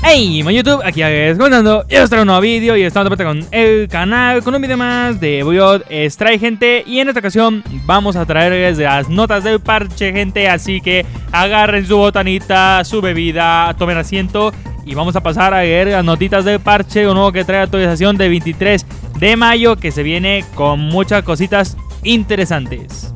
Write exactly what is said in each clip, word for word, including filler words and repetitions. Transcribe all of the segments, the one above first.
Hey, mi YouTube, aquí es comentando. Y os traigo un nuevo vídeo y estamos de vuelta con el canal con un vídeo más de Build Strike, gente. Y en esta ocasión vamos a traerles las notas del parche, gente. Así que agarren su botanita, su bebida, tomen asiento y vamos a pasar a leer las notitas del parche, un nuevo que trae actualización de veintitrés de mayo, que se viene con muchas cositas interesantes.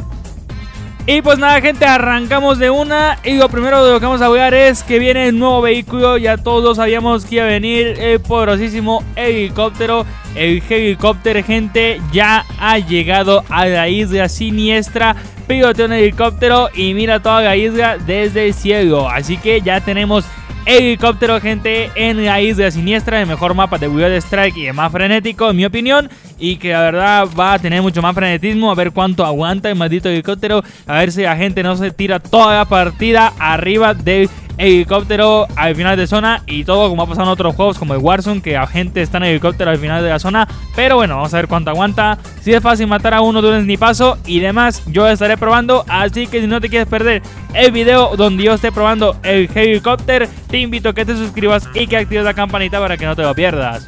Y pues nada, gente, arrancamos de una. Y lo primero de lo que vamos a hablar es que viene el nuevo vehículo. Ya todos sabíamos que iba a venir el poderosísimo helicóptero. El helicóptero, gente, ya ha llegado a la isla siniestra. Pilotea un helicóptero y mira toda la isla desde el cielo. Así que ya tenemos helicóptero, gente, en la isla siniestra, el mejor mapa de Build Strike y el más frenético, en mi opinión, y que la verdad va a tener mucho más frenetismo. A ver cuánto aguanta el maldito helicóptero, a ver si la gente no se tira toda la partida arriba del helicóptero al final de zona, y todo como ha pasado en otros juegos como el Warzone, que la gente está en el helicóptero al final de la zona. Pero bueno, vamos a ver cuánto aguanta. Si es fácil matar a uno de un snipazo y demás, yo estaré probando. Así que si no te quieres perder el video donde yo esté probando el helicóptero, te invito a que te suscribas y que actives la campanita para que no te lo pierdas.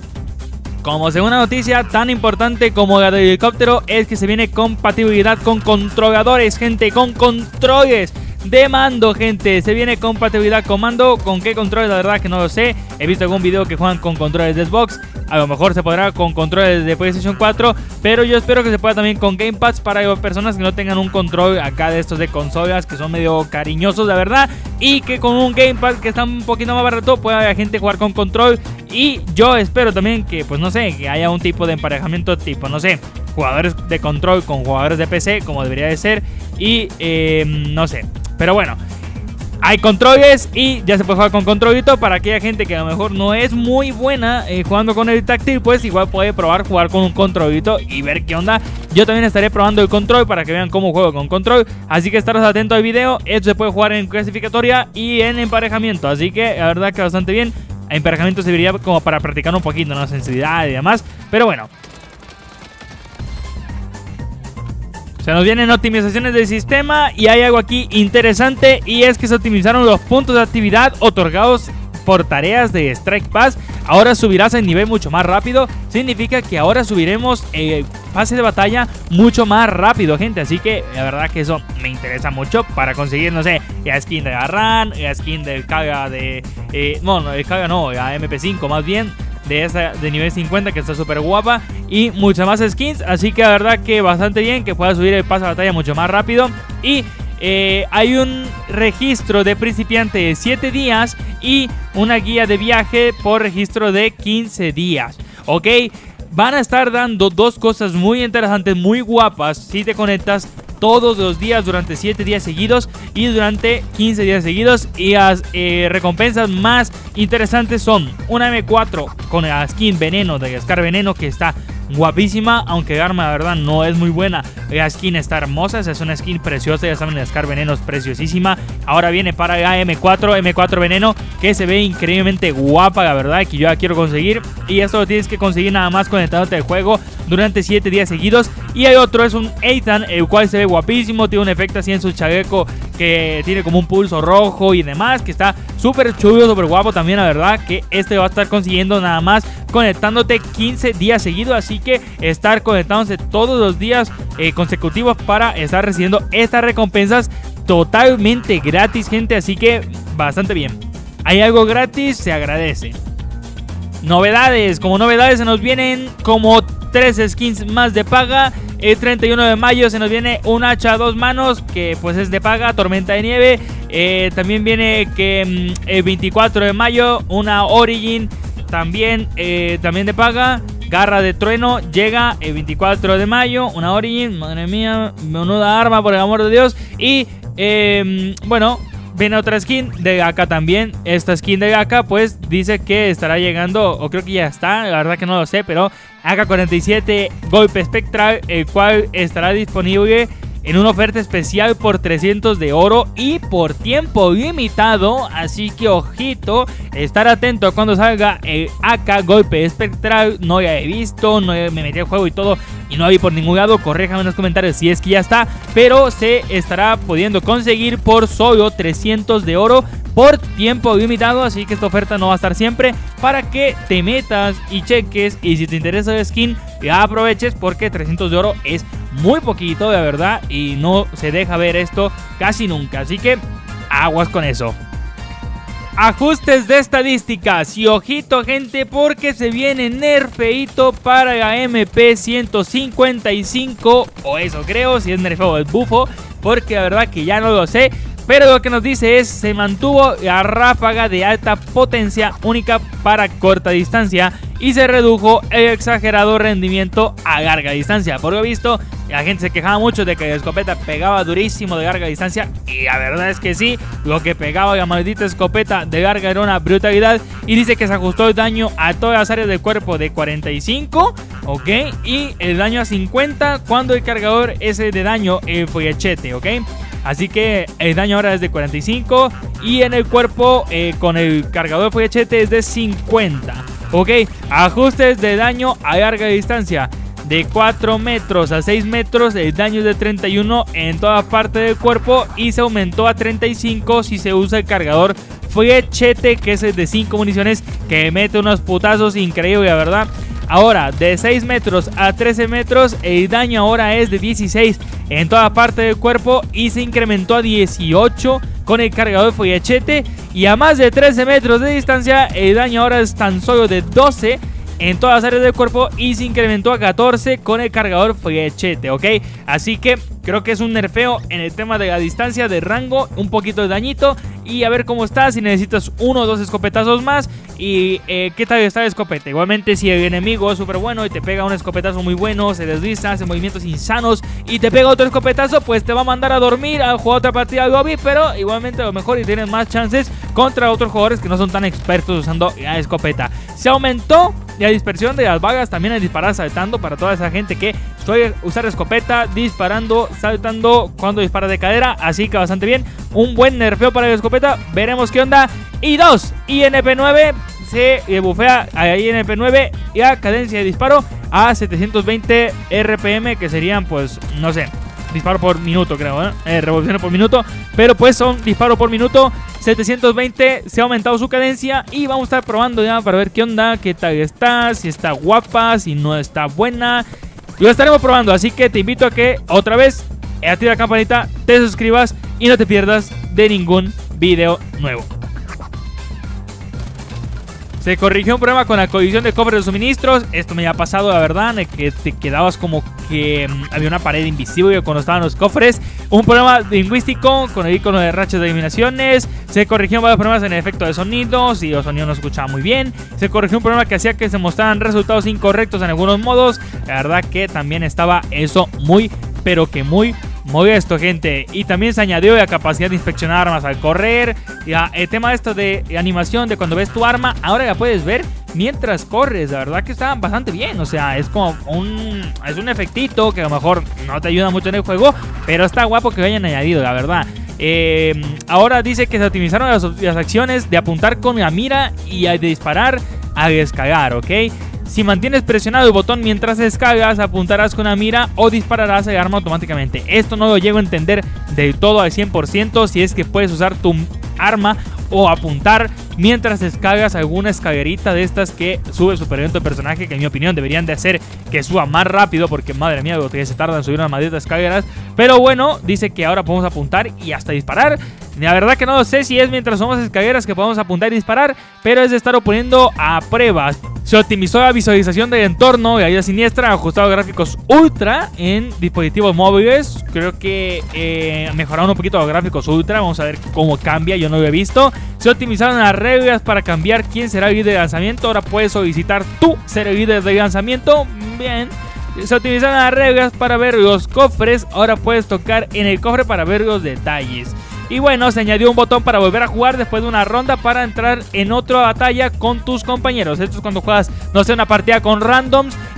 Como segunda noticia tan importante como la del helicóptero es que se viene compatibilidad con controladores, gente, con controles de mando, gente. Se viene compatibilidad con mando. ¿Con qué controles? La verdad que no lo sé. He visto algún video que juegan con controles de Xbox. A lo mejor se podrá con controles de PlayStation cuatro, pero yo espero que se pueda también con gamepads para personas que no tengan un control acá de estos de consolas, que son medio cariñosos, la verdad, y que con un gamepad que está un poquito más barato pueda la gente jugar con control. Y yo espero también que, pues no sé, que haya un tipo de emparejamiento tipo, no sé, jugadores de control con jugadores de P C, como debería de ser. Y eh, no sé, pero bueno, hay controles y ya se puede jugar con controlito. Para aquella gente que a lo mejor no es muy buena eh, jugando con el táctil, pues igual puede probar jugar con un controlito y ver qué onda. Yo también estaré probando el control para que vean cómo juego con control. Así que estaros atentos al video. Esto se puede jugar en clasificatoria y en emparejamiento. Así que la verdad que bastante bien. El emparejamiento serviría como para practicar un poquito, ¿no? Sensibilidad y demás. Pero bueno, se nos vienen optimizaciones del sistema y hay algo aquí interesante, y es que se optimizaron los puntos de actividad otorgados por tareas de Strike Pass. Ahora subirás el nivel mucho más rápido. Significa que ahora subiremos el pase de batalla mucho más rápido, gente. Así que la verdad que eso me interesa mucho para conseguir, no sé, la skin de Garran, la skin del Kaga de... Eh, no, no, el Kaga no, la M P cinco más bien, de esa de nivel cincuenta, que está súper guapa, y muchas más skins. Así que la verdad que bastante bien que pueda subir el pase de batalla mucho más rápido. Y eh, hay un registro de principiante de siete días y una guía de viaje por registro de quince días. Ok, van a estar dando dos cosas muy interesantes, muy guapas, si te conectas todos los días durante siete días seguidos y durante quince días seguidos. Y las eh, recompensas más interesantes son una M cuatro con la skin Veneno de Scar Veneno, que está guapísima, aunque el arma la verdad no es muy buena. La skin está hermosa, es una skin preciosa, ya saben, la Scar Veneno es preciosísima. Ahora viene para la M cuatro, M cuatro Veneno, que se ve increíblemente guapa, la verdad, que yo la quiero conseguir. Y esto lo tienes que conseguir nada más conectándote al juego durante siete días seguidos. Y hay otro, es un Ethan, el cual se ve guapísimo, tiene un efecto así en su chaleco que tiene como un pulso rojo y demás, que está súper chulo, súper guapo también, la verdad, que este va a estar consiguiendo nada más conectándote quince días seguidos. Así que estar conectándose todos los días eh, consecutivos para estar recibiendo estas recompensas totalmente gratis, gente. Así que bastante bien. Hay algo gratis, se agradece. Novedades, como novedades se nos vienen como tres skins más de paga. El treinta y uno de mayo se nos viene un hacha a dos manos, que pues es de paga, tormenta de nieve. eh, También viene que mm, el veinticuatro de mayo una Origin, también, eh, también de paga. Garra de trueno llega el veinticuatro de mayo, una Origin, madre mía, menuda arma, por el amor de Dios. Y eh, bueno, viene otra skin de Gaka también. Esta skin de Gaka pues dice que estará llegando, o creo que ya está, la verdad que no lo sé, pero A K cuarenta y siete Golpe Espectral, el cual estará disponible en una oferta especial por trescientos de oro y por tiempo limitado. Así que ojito, estar atento cuando salga el A K Golpe Espectral. No ya he visto, no me metí al juego y todo y no la vi por ningún lado. Corréjame en los comentarios si es que ya está, pero se estará pudiendo conseguir por solo trescientos de oro por tiempo limitado. Así que esta oferta no va a estar siempre, para que te metas y cheques, y si te interesa el skin ya aproveches, porque trescientos de oro es muy poquito, de verdad, y no se deja ver esto casi nunca. Así que aguas con eso. Ajustes de estadísticas y ojito gente, porque se viene nerfeito para la M P ciento cincuenta y cinco, o eso creo, si es nerfeo el bufo, porque la verdad que ya no lo sé. Pero lo que nos dice es: se mantuvo la ráfaga de alta potencia única para corta distancia y se redujo el exagerado rendimiento a larga distancia. Por lo visto, la gente se quejaba mucho de que la escopeta pegaba durísimo de larga distancia, y la verdad es que sí, lo que pegaba la maldita escopeta de larga era una brutalidad. Y dice que se ajustó el daño a todas las áreas del cuerpo de cuarenta y cinco, ok, y el daño a cincuenta cuando el cargador es de daño el flechete, ok. Así que el daño ahora es de cuarenta y cinco y en el cuerpo eh, con el cargador flechete es de cincuenta. Ok, ajustes de daño a larga distancia. De cuatro metros a seis metros el daño es de treinta y uno en toda parte del cuerpo y se aumentó a treinta y cinco si se usa el cargador flechete, que es el de cinco municiones, que mete unos putazos increíbles, la verdad. Ahora, de seis metros a trece metros, el daño ahora es de dieciséis en toda parte del cuerpo y se incrementó a dieciocho con el cargador flechete. Y a más de trece metros de distancia, el daño ahora es tan solo de doce en todas las áreas del cuerpo y se incrementó a catorce con el cargador flechete, ¿ok? Así que creo que es un nerfeo en el tema de la distancia de rango, un poquito de dañito. Y a ver cómo está, si necesitas uno o dos escopetazos más. Y eh, qué tal está la escopeta. Igualmente, si el enemigo es súper bueno y te pega un escopetazo muy bueno, se desliza, hace movimientos insanos y te pega otro escopetazo, pues te va a mandar a dormir, a jugar otra partida al lobby. Pero igualmente a lo mejor y tienes más chances contra otros jugadores que no son tan expertos usando la escopeta. Se aumentó la dispersión de las balas también al disparar saltando, para toda esa gente que suele usar escopeta disparando, saltando cuando dispara de cadera. Así que bastante bien, un buen nerfeo para la escopeta. Veremos qué onda. Y dos, I N P nueve se bufea a I N P nueve y a cadencia de disparo a setecientos veinte R P M, que serían pues no sé, disparo por minuto creo, ¿eh? Eh, revoluciones por minuto, pero pues son disparo por minuto. Setecientos veinte, se ha aumentado su cadencia y vamos a estar probando ya para ver qué onda, qué tal está, si está guapa, si no está buena. Lo estaremos probando, así que te invito a que otra vez activa la campanita, te suscribas y no te pierdas de ningún video nuevo. Se corrigió un problema con la colisión de cofres de suministros. Esto me ha pasado, la verdad, de que te quedabas como que um, había una pared invisible cuando estaban los cofres. Un problema lingüístico con el icono de rachas de eliminaciones. Se corrigieron varios problemas en el efecto de sonidos y los sonidos no se escuchaban muy bien. Se corrigió un problema que hacía que se mostraran resultados incorrectos en algunos modos. La verdad que también estaba eso muy, pero que muy modesto, gente. Y también se añadió la capacidad de inspeccionar armas al correr. Ya, el tema de esto de animación de cuando ves tu arma, ahora la puedes ver mientras corres. La verdad que está bastante bien. O sea, es como un, es un efectito que a lo mejor no te ayuda mucho en el juego, pero está guapo que lo hayan añadido, la verdad. Eh, ahora dice que se optimizaron las, las acciones de apuntar con la mira y de disparar al descargar, ¿ok? Si mantienes presionado el botón mientras descargas, apuntarás con la mira o dispararás el arma automáticamente. Esto no lo llego a entender del todo al cien por ciento, si es que puedes usar tu arma o apuntar mientras descargas alguna escalerita de estas que sube superviviente de personaje, que en mi opinión deberían de hacer que suba más rápido, porque madre mía lo que se tarda en subir unas malditas escaleras. Pero bueno, dice que ahora podemos apuntar y hasta disparar. La verdad que no lo sé si es mientras somos escaleras que podemos apuntar y disparar, pero es de estarlo poniendo a prueba. Se optimizó la visualización del entorno, la vida siniestra, ajustado gráficos ultra en dispositivos móviles. Creo que eh, mejoraron un poquito los gráficos ultra. Vamos a ver cómo cambia, yo no lo he visto. Se optimizaron las reglas para cambiar quién será el líder de lanzamiento. Ahora puedes solicitar tú ser el líder de lanzamiento. Bien. Se optimizaron las reglas para ver los cofres. Ahora puedes tocar en el cofre para ver los detalles. Y bueno, se añadió un botón para volver a jugar después de una ronda para entrar en otra batalla con tus compañeros. Esto es cuando juegas, no sé, una partida con randoms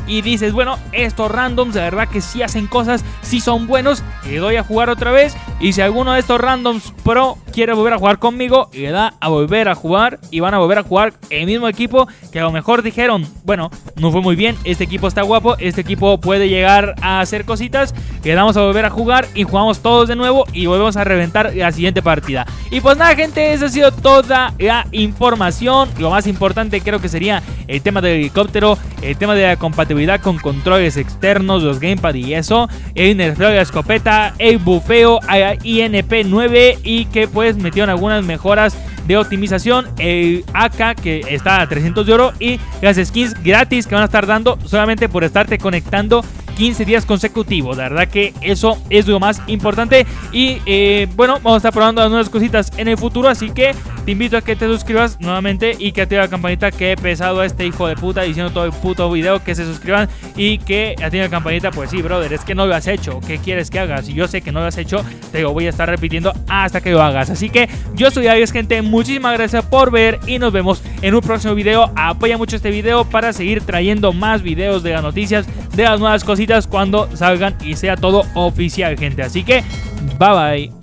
y dices, bueno, estos randoms de verdad que sí hacen cosas, sí son buenos, le doy a jugar otra vez. Y si alguno de estos randoms pro quiere volver a jugar conmigo, le da a volver a jugar y van a volver a jugar el mismo equipo que a lo mejor dijeron, bueno, no fue muy bien, este equipo está guapo, este equipo puede llegar a hacer cositas, le damos a volver a jugar y jugamos todos de nuevo y volvemos a reventar la siguiente partida. Y pues nada, gente, esa ha sido toda la información. Lo más importante creo que sería el tema del helicóptero, el tema de la compatibilidad con controles externos, los gamepad y eso, el nerfeo de la escopeta, el bufeo a la I N P nueve y que pues metieron algunas mejoras de optimización, el A K que está a trescientos de oro y las skins gratis que van a estar dando solamente por estarte conectando quince días consecutivos. La verdad que eso es lo más importante. Y eh, bueno, vamos a estar probando las nuevas cositas en el futuro, así que te invito a que te suscribas nuevamente y que active la campanita, que he pesado a este hijo de puta diciendo todo el puto video que se suscriban y que active la campanita. Pues sí, brother, es que no lo has hecho. ¿Qué quieres que hagas? Si yo sé que no lo has hecho, te lo voy a estar repitiendo hasta que lo hagas. Así que yo soy Alex, gente, muchísimas gracias por ver y nos vemos en un próximo video. Apoya mucho este video para seguir trayendo más videos de las noticias, de las nuevas cositas cuando salgan y sea todo oficial, gente. Así que bye bye.